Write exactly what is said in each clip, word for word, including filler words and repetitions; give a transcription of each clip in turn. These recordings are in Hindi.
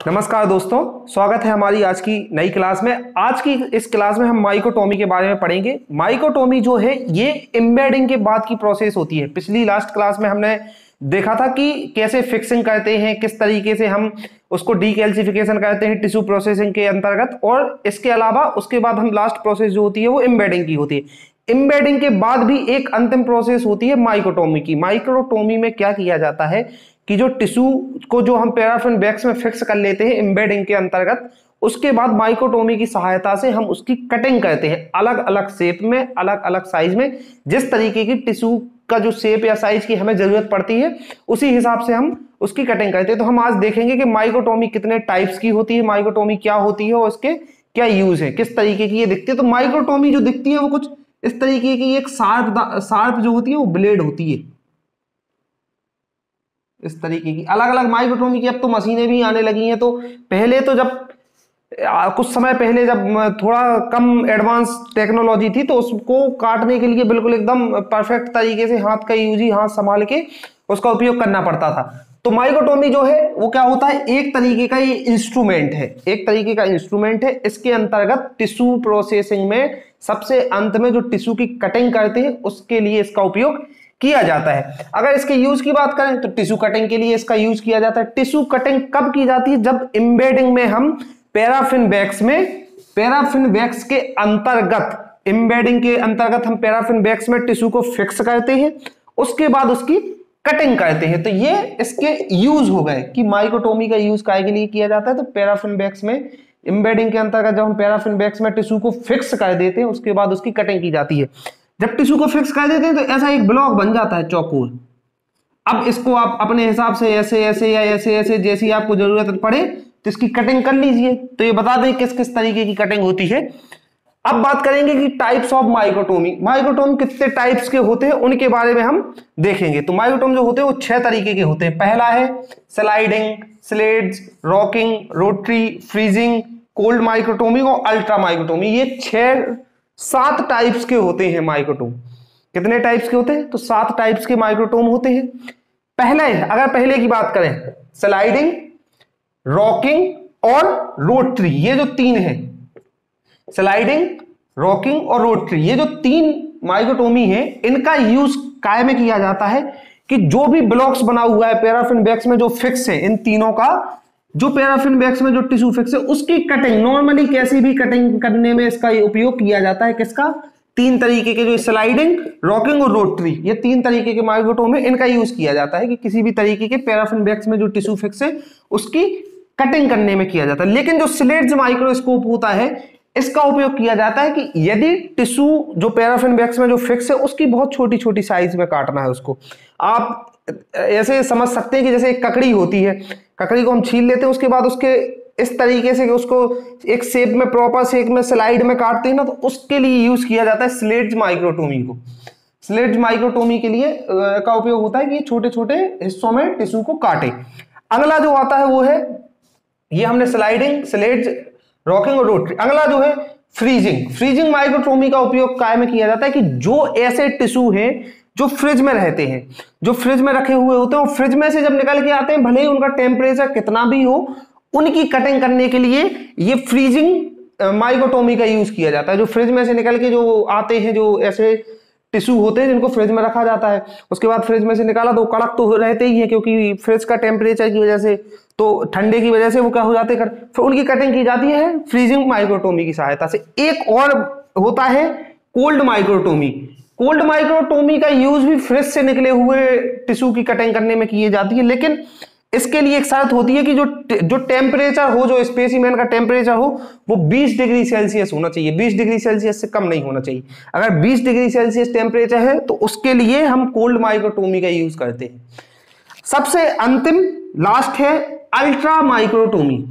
नमस्कार दोस्तों, स्वागत है हमारी आज की नई क्लास में। आज की इस क्लास में हम माइकोटोमी के बारे में पढ़ेंगे। माइकोटोमी जो है ये एम्बेडिंग के बाद की प्रोसेस होती है। पिछली लास्ट क्लास में हमने देखा था कि कैसे फिक्सिंग करते हैं, किस तरीके से हम उसको डीकैल्सिफिकेशन करते हैं टिश्यू प्रोसेसिंग के अंतर्गत, और इसके अलावा उसके बाद हम लास्ट प्रोसेस जो होती है वो एम्बेडिंग की होती है। एम्बेडिंग के बाद भी एक अंतिम प्रोसेस होती है माइकोटोमी की। माइकोटोमी में क्या किया जाता है कि जो टिश्यू को जो हम पैराफिन बैग्स में फिक्स कर लेते हैं एम्बेडिंग के अंतर्गत, उसके बाद माइकोटोमी की सहायता से हम उसकी कटिंग करते हैं अलग अलग शेप में, अलग अलग साइज में। जिस तरीके की टिश्यू का जो शेप या साइज की हमें जरूरत पड़ती है उसी हिसाब से हम उसकी कटिंग करते हैं। तो हम आज देखेंगे कि माइकोटोमी कितने टाइप्स की होती है, माइकोटोमी क्या होती है और उसके क्या यूज है, किस तरीके की ये दिखती है। तो माइकोटोमी जो दिखती है वो कुछ इस तरीके की एक शार्प शार्प जो होती है वो ब्लेड होती है, इस तरीके की। अलग अलग माइकोटोमी की अब तो मशीनें भी आने लगी हैं। तो पहले तो जब आ, कुछ समय पहले जब थोड़ा कम एडवांस टेक्नोलॉजी थी तो उसको काटने के लिए बिल्कुल एकदम परफेक्ट तरीके से हाथ का यूज ही हाथ संभाल के उसका उपयोग करना पड़ता था। तो माइकोटोमी जो है वो क्या होता है, एक तरीके का ये इंस्ट्रूमेंट है, एक तरीके का इंस्ट्रूमेंट है। इसके अंतर्गत टिश्यू प्रोसेसिंग में सबसे अंत में जो टिश्यू की कटिंग करते हैं उसके लिए इसका उपयोग किया जाता है। अगर इसके यूज की बात करें तो टिश्यू कटिंग के लिए इसका यूज किया जाता है। टिश्यू कटिंग कब की जाती है? जब एम्बेडिंग में हम पैराफिन बैग्स में पैराफिन बैग्स के अंतर्गत एम्बेडिंग के अंतर्गत हम पैराफिन बैग्स में टिश्यू को फिक्स करते हैं, उसके बाद उसकी कटिंग करते हैं। तो ये इसके यूज हो गए कि माइकोटोमी का यूज काय के लिए किया जाता है। तो पैराफिन बैग्स में एम्बेडिंग के अंतर्गत जब हम पैराफिन बैग्स में टिश्यू को फिक्स कर देते हैं उसके बाद उसकी कटिंग की जाती है। जब टिश्यू को फिक्स कर देते हैं तो ऐसा एक ब्लॉक बन जाता है चौकोर। अब इसको आप अपने हिसाब से ऐसे ऐसे या ऐसे ऐसे जैसी आपको जरूरत पड़े तो इसकी कटिंग कर लीजिए। तो ये बता दें किस किस तरीके की कटिंग होती है। अब बात करेंगे कि टाइप्स ऑफ माइकोटोमी। माइकोटोम कितने टाइप्स के होते हैं उनके बारे में हम देखेंगे। तो माइकोटोम जो होते हैं वो छह तरीके के होते हैं। पहला है sliding, sleds, rocking, rotary, freezing, cold microtomy और अल्ट्रा माइकोटोमी। ये छह सात टाइप्स के होते हैं माइकोटोम। कितने टाइप्स के होते हैं? तो सात टाइप्स के माइकोटोम होते हैं। पहले अगर पहले की बात करें, स्लाइडिंग, रॉकिंग और रोटरी, ये जो तीन है, स्लाइडिंग, रॉकिंग और रोटरी, ये जो तीन माइकोटोमी है, इनका यूज काय में किया जाता है कि जो भी ब्लॉक्स बना हुआ है पैराफिन बैग्स में जो फिक्स है, इन तीनों का जो पैराफिन बैग्स में जो टिश्यू फिक्स है उसकी कटिंग नॉर्मली कैसी भी कटिंग करने में इसका उपयोग किया जाता है। किसका? तीन तरीके के, जो स्लाइडिंग, रॉकिंग और रोटरी, ये तीन तरीके के माइकोटोम है, इनका यूज किया जाता है कि किसी भी तरीके के पैराफिन बैग्स में जो टिश्यू फिक्स है उसकी कटिंग करने में किया जाता है। लेकिन जो स्लेट्स माइक्रोस्कोप होता है इसका उपयोग किया जाता है कि यदि टिश्यू जो पैराफिन बैग्स में जो फिक्स है उसकी बहुत छोटी छोटी साइज में काटना है उसको। आप ऐसे समझ सकते हैं कि जैसे एक ककड़ी होती है, ककड़ी को हम छील लेते हैं, उसके बाद उसके इस तरीके से उसको एक शेप में, प्रॉपर शेप में स्लाइड में काटते हैं ना, तो उसके लिए यूज किया जाता है स्लेट्स माइक्रोटोमी को। स्लेट्स माइक्रोटोमी के लिए का उपयोग होता है कि छोटे छोटे हिस्सों में टिश्यू को काटे। अगला जो आता है वो है, ये हमने स्लाइडिंग, स्लेट्स, रॉकिंग और रोटरी। अगला जो है फ्रीजिंग। फ्रीजिंग माइक्रोटोमी का उपयोग काय में किया जाता है कि जो ऐसे टिश्यू हैं जो फ्रिज में रहते हैं, जो फ्रिज में रखे हुए होते हैं और फ्रिज में से जब निकल के आते हैं, भले ही उनका टेम्परेचर कितना भी हो, उनकी कटिंग करने के लिए ये फ्रीजिंग माइकोटोमी का यूज किया जाता है। जो फ्रिज में से निकल के जो आते हैं, जो ऐसे टिश्यू होते हैं जिनको फ्रिज में रखा जाता है, उसके बाद फ्रिज में से निकाला तो कड़क तो रहते ही है क्योंकि फ्रिज का टेम्परेचर की वजह से, तो ठंडे की वजह से वो क्या हो जाते हैं, फिर उनकी कटिंग की जाती है फ्रीजिंग माइक्रोटोमी की सहायता से। एक और होता है कोल्ड माइक्रोटोमी। कोल्ड माइक्रोटोमी का यूज भी फ्रिज से निकले हुए टिश्यू की कटिंग करने में की जाती है, लेकिन इसके लिए एक शर्त होती है कि जो जो टेम्परेचर हो, जो स्पेसिमेन का टेम्परेचर हो, वो बीस डिग्री सेल्सियस होना चाहिए। बीस डिग्री सेल्सियस से कम नहीं होना चाहिए। अगर बीस डिग्री सेल्सियस टेम्परेचर है तो उसके लिए हम कोल्ड माइक्रोटोमी का यूज करते हैं। सबसे अंतिम लास्ट है ultra microtomy.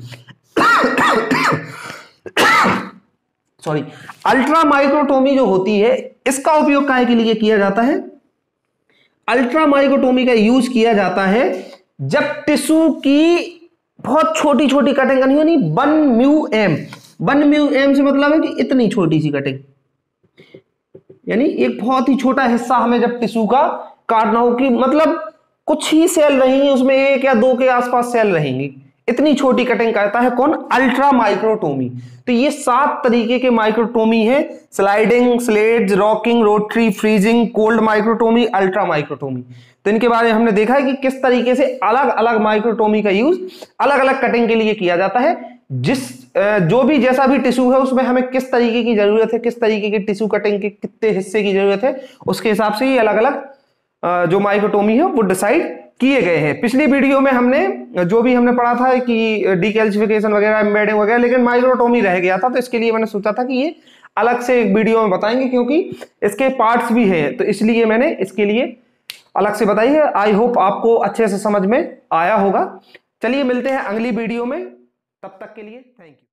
Sorry, ultra microtomy जो होती है इसका उपयोग काय के लिए किया जाता है? अल्ट्रा माइक्रोटोमी का यूज किया जाता है जब टिश्यू की बहुत छोटी छोटी कटिंग करनी हो, नहीं one mu M. One mu M से मतलब है कि इतनी छोटी सी कटिंग, यानी एक बहुत ही छोटा हिस्सा हमें जब टिश्यू का काटना हो, कि मतलब कुछ ही सेल रहेंगी उसमें, एक या दो के आसपास सेल रहेंगी, इतनी छोटी कटिंग करता है कौन? Ultra microtomy. तो ये सात तरीके के माइक्रोटोमी है, sliding, sleds, rocking, rotary, freezing, cold microtomy, ultra microtomy. तो इनके बारे में हमने देखा है कि किस तरीके से अलग अलग माइक्रोटोमी का यूज अलग अलग कटिंग के लिए किया जाता है। जिस जो भी जैसा भी टिश्यू है उसमें हमें किस तरीके की जरूरत है, किस तरीके के टिश्यू कटिंग के कितने हिस्से की जरूरत है, उसके हिसाब से ही अलग अलग जो माइक्रोटोमी है वो डिसाइड किए गए हैं। पिछली वीडियो में हमने जो भी हमने पढ़ा था कि डीकैल्सिफिकेशन वगैरह, एम्बेडिंग वगैरह, लेकिन माइक्रोटोमी रह गया था, तो इसके लिए मैंने सोचा था कि ये अलग से एक वीडियो में बताएंगे, क्योंकि इसके पार्ट्स भी हैं, तो इसलिए मैंने इसके लिए अलग से बताई है। आई होप आपको अच्छे से समझ में आया होगा। चलिए मिलते हैं अगली वीडियो में, तब तक के लिए थैंक यू।